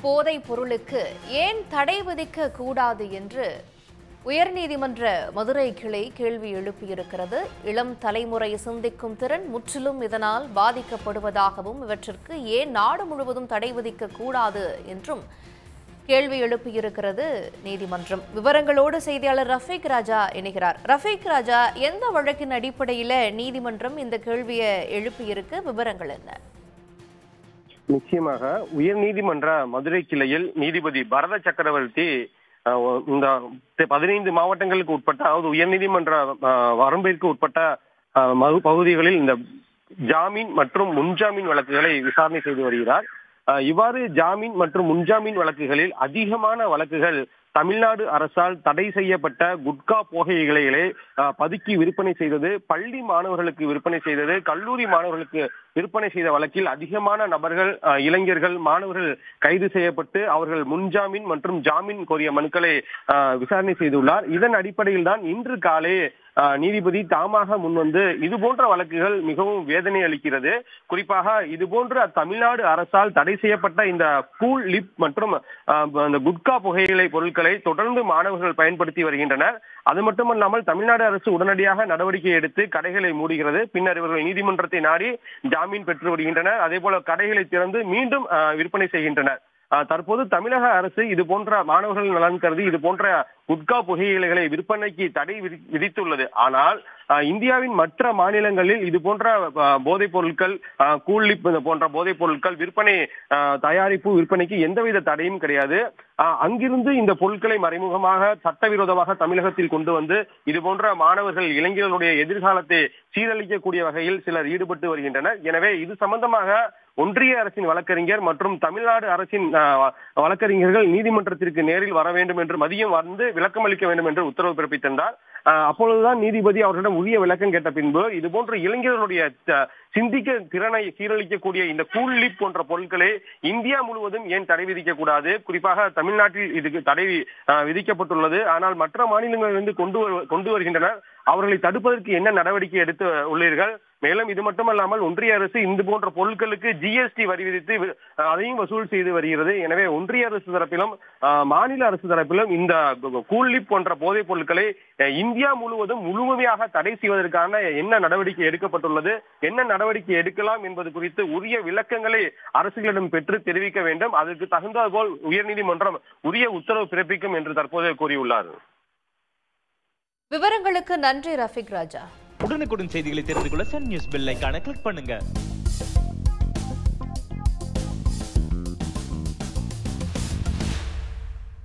போதைப் பொருளுக்கு ஏன் தடை விதிக்க கூடாது என்று உயர்நீதிமன்ற மதுரை கிளை கேள்வி எழுப்பியிருக்கிறது. இளம் தலைமுறை சிந்திக்கும் திறன் முற்றிலும் இதனால் பாதிக்கப்படுவதாகவும் இவற்றிற்கு ஏன் நாடு முழுவதும் தடை விதிக்க கூடாது என்றும் கேள்வி எழுப்பியிருக்கிறது நீதிமன்றம். விவரங்களோடு செய்தியாளர் ரஃபீக் ராஜா இணைகிறார். ரஃபீக் ராஜா, எந்த வழக்கின் அடிப்படையில் நீதிமன்றம் இந்த கேள்வியை எழுப்பியிருக்கு? விவரங்கள் என்ன? நிச்சயமாக உயர்நீதிமன்ற மதுரை கிளையில் நீதிபதி பரத சக்கரவர்த்தி இந்த 15 மாவட்டங்களுக்கு உட்பட்ட, அதாவது உயர்நீதிமன்ற வரம்பிற்கு உட்பட்ட பகுதிகளில் இந்த ஜாமீன் மற்றும் முன்ஜாமீன் வழக்குகளை விசாரணை செய்து வருகிறார். இவ்வாறு ஜாமீன் மற்றும் முன்ஜாமீன் வழக்குகளில் அதிகமான வழக்குகள் தமிழ்நாடு அரசால் தடை செய்யப்பட்ட குட்கா புகையிலைகளை பதுக்கி விற்பனை செய்தது, பள்ளி மாணவர்களுக்கு விற்பனை செய்தது, கல்லூரி மாணவர்களுக்கு விற்பனை செய்த வழக்கில் அதிகமான நபர்கள், இளைஞர்கள், மாணவர்கள் கைது செய்யப்பட்டு அவர்கள் முன்ஜாமீன் மற்றும் ஜாமீன் கோரிய மனுக்களை விசாரணை செய்துள்ளார். இதன் அடிப்படையில் தான் இன்று காலை நீதிபதி தாமாக முன்வந்து இது போன்ற வழக்குகள் மிகவும் வேதனை அளிக்கிறது. குறிப்பாக இது போன்ற தமிழ்நாடு அரசால் தடை செய்யப்பட்ட இந்த கூல் லிப் மற்றும் இந்த குட்கா புகையிலை பொருட்களை தொடர்ந்து மாணவர்கள் பயன்படுத்தி வருகின்றனர். அது மட்டுமல்லாமல் தமிழ்நாடு அரசு உடனடியாக நடவடிக்கை எடுத்து கடைகளை மூடுகிறது. பின்னர் இவர்கள் நீதிமன்றத்தை நாடி ஜாமீன் பெற்று வருகின்றனர். அதே போல கடைகளை திறந்து மீண்டும் விற்பனை செய்கின்றனர். தற்போது தமிழக அரசு இது போன்ற மாணவர்கள் நலன் கருதி இது போன்ற குட்கா புகையிலைகளை விற்பனைக்கு தடை விதித்துள்ளது. ஆனால் இந்தியாவின் மற்ற மாநிலங்களில் இது போன்ற போதைப் பொருட்கள், கூல்லிப் போன்ற போதைப் பொருட்கள் விற்பனை, தயாரிப்பு விற்பனைக்கு எந்தவித தடையும் கிடையாது. அங்கிருந்து இந்த பொருட்களை மறைமுகமாக சட்டவிரோதமாக தமிழகத்தில் கொண்டு வந்து இது போன்ற மாணவர்கள், இளைஞர்களுடைய எதிர்காலத்தை சீரழிக்கக்கூடிய வகையில் சிலர் ஈடுபட்டு வருகின்றனர். எனவே இது சம்பந்தமாக ஒன்றிய அரசின் வழக்கறிஞர் மற்றும் தமிழ்நாடு அரசின் வழக்கறிஞர்கள் நீதிமன்றத்திற்கு நேரில் வர வேண்டும் என்று, மதியம் வந்து விளக்கம் அளிக்க வேண்டும் என்று உத்தரவு பிறப்பித்திருந்தார். அப்பொழுதுதான் நீதிபதி அவர்களிடம் உரிய விளக்கம் கேட்ட பின்பு இது போன்ற இளைஞர்களுடைய சிந்திக்க திறனை சீரழிக்கக்கூடிய இந்த கூல்லிப் போன்ற பொருட்களை இந்தியா முழுவதும் ஏன் தடை விதிக்க கூடாது? குறிப்பாக தமிழ்நாட்டில் இதுக்கு தடை விதிக்கப்பட்டுள்ளது. ஆனால் மற்ற மாநிலங்களிலிருந்து கொண்டு வருகின்றனர். அவர்களை தடுப்பதற்கு என்ன நடவடிக்கை எடுத்து உள்ளீர்கள்? மேலும் இது மட்டுமல்லாமல் ஒன்றிய அரசு இந்த போன்ற பொருட்களுக்கு ஜிஎஸ்டி வரி விதித்து அதையும் வசூல் செய்து வருகிறது. எனவே ஒன்றிய அரசு தரப்பிலும் மாநில அரசு தரப்பிலும் இந்த கூல்லிப் போன்ற போதைப் பொருட்களை இந்தியா முழுவதும் முழுமையாக தடை செய்வதற்கான என்ன நடவடிக்கை எடுக்கப்பட்டுள்ளது, என்ன நடவடிக்கை எடுக்கலாம் என்பது குறித்து உரிய விளக்கங்களை அரசுகளிடம் பெற்று தெரிவிக்க வேண்டும். அதற்கு தகுந்தது போல் உயர்நீதிமன்றம் உரிய உத்தரவு பிறப்பிக்கும் என்று தற்போது கூறியுள்ளார். விவரங்களுக்கு நன்றி ரஃபீக் ராஜா. உடனுக்குடன் செய்திகளை தெரிந்து கொள்ள சன் நியூஸ் பெல் ஐகானை கிளிக் பண்ணுங்க.